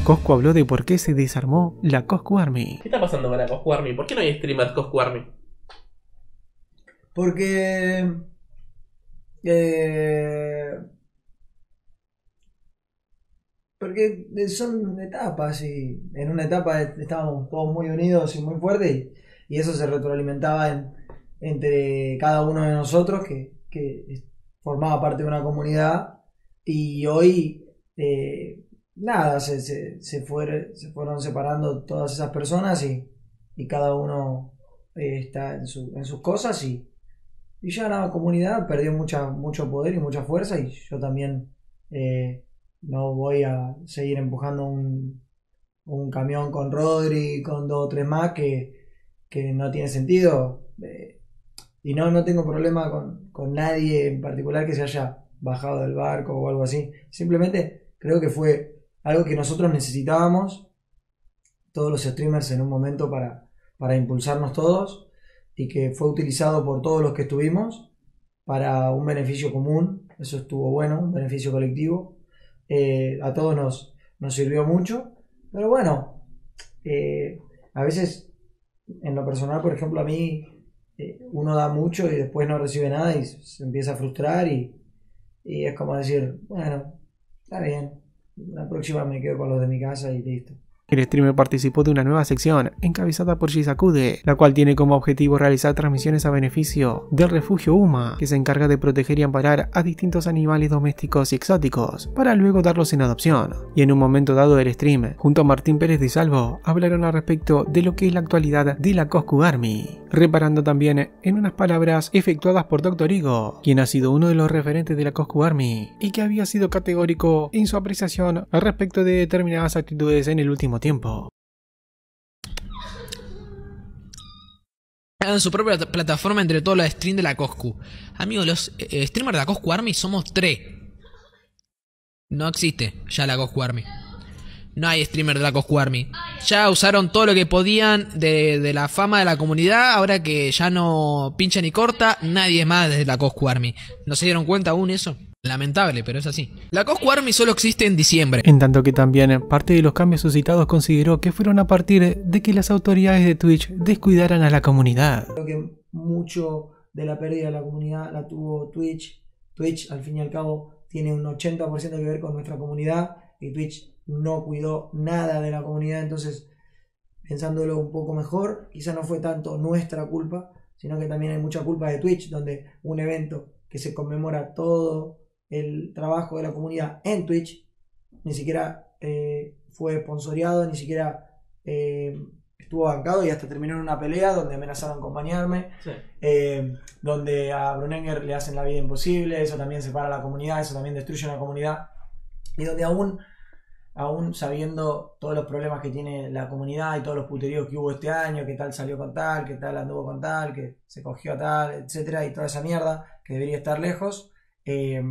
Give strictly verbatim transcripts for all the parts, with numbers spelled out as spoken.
Coscu habló de por qué se desarmó la Coscu Army. ¿Qué está pasando con la Coscu Army? ¿Por qué no hay streamer Coscu Army? Porque... Eh, porque son etapas y en una etapa estábamos todos muy unidos y muy fuertes y, y eso se retroalimentaba en, entre cada uno de nosotros que, que formaba parte de una comunidad y hoy eh, nada, se, se, se, fue, se fueron separando todas esas personas y, y cada uno eh, está en, su, en sus cosas y, y ya la comunidad perdió mucha, mucho poder y mucha fuerza y yo también eh, no voy a seguir empujando un, un camión con Rodri, con dos o tres más que, que no tiene sentido eh, y no, no tengo problema con, con nadie en particular que se haya bajado del barco o algo así, simplemente creo que fue algo que nosotros necesitábamos todos los streamers en un momento para, para impulsarnos todos y que fue utilizado por todos los que estuvimos para un beneficio común, eso estuvo bueno, un beneficio colectivo, eh, a todos nos, nos sirvió mucho, pero bueno, eh, a veces en lo personal, por ejemplo, a mí eh, uno da mucho y después no recibe nada y se empieza a frustrar y, y es como decir, bueno, está bien, la próxima me quedo con los de mi casa y listo. El streamer participó de una nueva sección encabezada por Shizakude, la cual tiene como objetivo realizar transmisiones a beneficio del refugio Uma, que se encarga de proteger y amparar a distintos animales domésticos y exóticos, para luego darlos en adopción. Y en un momento dado del stream, junto a Martín Pérez de Salvo, hablaron al respecto de lo que es la actualidad de la Coscu Army, reparando también en unas palabras efectuadas por doctor Igo, quien ha sido uno de los referentes de la Coscu Army, y que había sido categórico en su apreciación al respecto de determinadas actitudes en el último tiempo. En su propia plataforma entre todos los streams de la Coscu. Amigos, los eh, streamers de la Coscu Army somos tres. No existe ya la Coscu Army. No hay streamer de la Coscu Army. Ya usaron todo lo que podían de, de la fama de la comunidad. Ahora que ya no pincha ni corta, nadie más desde la Coscu Army. ¿No se dieron cuenta aún eso? Lamentable, pero es así. La Coscu Army solo existe en diciembre. En tanto que también parte de los cambios suscitados consideró que fueron a partir de que las autoridades de Twitch descuidaran a la comunidad. Creo que mucho de la pérdida de la comunidad la tuvo Twitch. Twitch al fin y al cabo tiene un ochenta por ciento que ver con nuestra comunidad y Twitch no cuidó nada de la comunidad, entonces pensándolo un poco mejor, quizá no fue tanto nuestra culpa, sino que también hay mucha culpa de Twitch, donde un evento que se conmemora todo el trabajo de la comunidad en Twitch, ni siquiera eh, fue sponsoreado, ni siquiera eh, estuvo bancado y hasta terminó en una pelea donde amenazaron acompañarme, sí. eh, donde a Brunenger le hacen la vida imposible, eso también separa a la comunidad, eso también destruye una comunidad, y donde aún, aún sabiendo todos los problemas que tiene la comunidad y todos los puteríos que hubo este año, que tal salió con tal, que tal anduvo con tal, que se cogió a tal, etcétera, y toda esa mierda que debería estar lejos, Eh,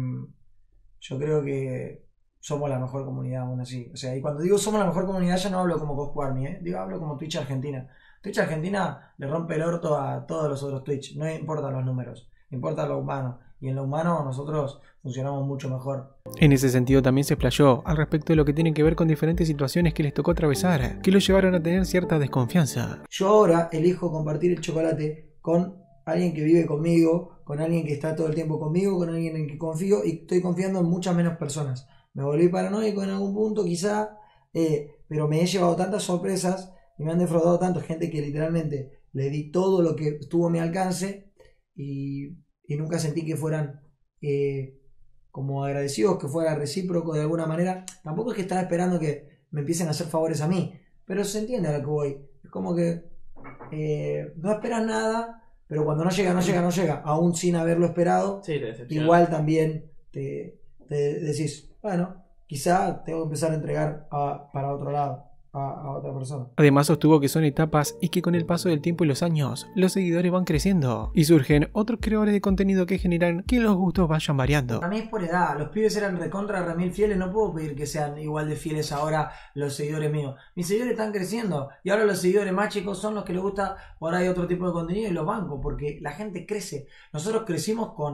yo creo que somos la mejor comunidad aún así. O sea, y cuando digo somos la mejor comunidad ya no hablo como Coscu Army, ¿eh? Digo, hablo como Twitch Argentina. Twitch Argentina le rompe el orto a todos los otros Twitch. No importan los números, importa lo humano. Y en lo humano nosotros funcionamos mucho mejor. En ese sentido también se explayó al respecto de lo que tiene que ver con diferentes situaciones que les tocó atravesar, que los llevaron a tener cierta desconfianza. Yo ahora elijo compartir el chocolate con alguien que vive conmigo, con alguien que está todo el tiempo conmigo, con alguien en el que confío y estoy confiando en muchas menos personas. Me volví paranoico en algún punto quizá, eh, pero me he llevado tantas sorpresas y me han defraudado tanto, gente que literalmente le di todo lo que estuvo a mi alcance y, y nunca sentí que fueran eh, como agradecidos, que fuera recíproco de alguna manera. Tampoco es que estaba esperando que me empiecen a hacer favores a mí, pero se entiende a lo que voy. Es como que eh, no esperas nada, pero cuando no llega, no llega, no llega, aún sin haberlo esperado, sí, igual también te, te decís, bueno, quizá tengo que empezar a entregar a, para otro lado, a, a otra persona. Además sostuvo que son etapas y que con el paso del tiempo y los años, los seguidores van creciendo y surgen otros creadores de contenido que generan que los gustos vayan variando. A mí es por edad, los pibes eran recontra remil fieles, no puedo pedir que sean igual de fieles ahora los seguidores míos. Mis seguidores están creciendo y ahora los seguidores más chicos son los que les gusta, ahora hay otro tipo de contenido y los banco porque la gente crece. Nosotros crecimos con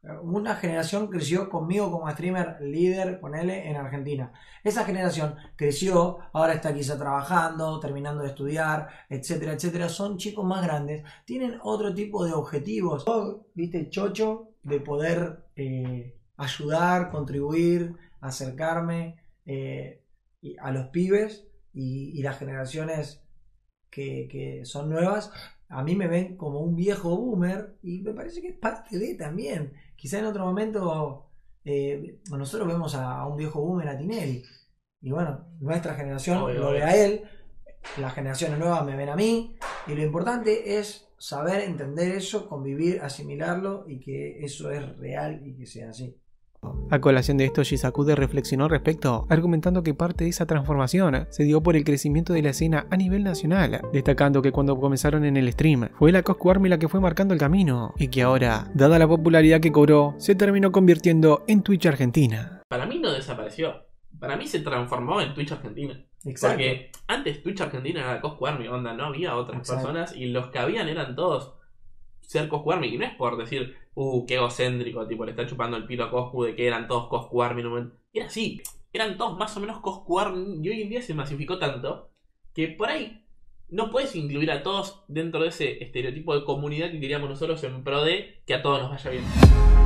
Una generación creció conmigo como streamer líder, ponele, en Argentina. Esa generación creció, ahora está quizá trabajando, terminando de estudiar, etcétera, etcétera. Son chicos más grandes, tienen otro tipo de objetivos. Yo, viste, chocho de poder eh, ayudar, contribuir, acercarme eh, a los pibes y, y las generaciones que, que son nuevas. A mí me ven como un viejo boomer y me parece que es parte de también. Quizá en otro momento eh, nosotros vemos a, a un viejo boomer, a Tinelli. Y bueno, nuestra generación Obvio, lo ve obvio. a él, las generaciones nuevas me ven a mí. Y lo importante es saber entender eso, convivir, asimilarlo y que eso es real y que sea así. A colación de esto, Shisakude reflexionó al respecto, argumentando que parte de esa transformación se dio por el crecimiento de la escena a nivel nacional, destacando que cuando comenzaron en el stream fue la Coscu Army la que fue marcando el camino, y que ahora, dada la popularidad que cobró, se terminó convirtiendo en Twitch Argentina. Para mí no desapareció. Para mí se transformó en Twitch Argentina. Exacto. Porque antes Twitch Argentina era Coscu Army, onda, no había otras Exacto. personas y los que habían eran todos ser Coscu Army. Y no es por decir, uh, qué egocéntrico, tipo, le está chupando el pito a Coscu de que eran todos Coscu Army. No, era así, eran todos más o menos Coscu Army. Y hoy en día se masificó tanto que por ahí no puedes incluir a todos dentro de ese estereotipo de comunidad que queríamos nosotros en pro de que a todos nos vaya bien.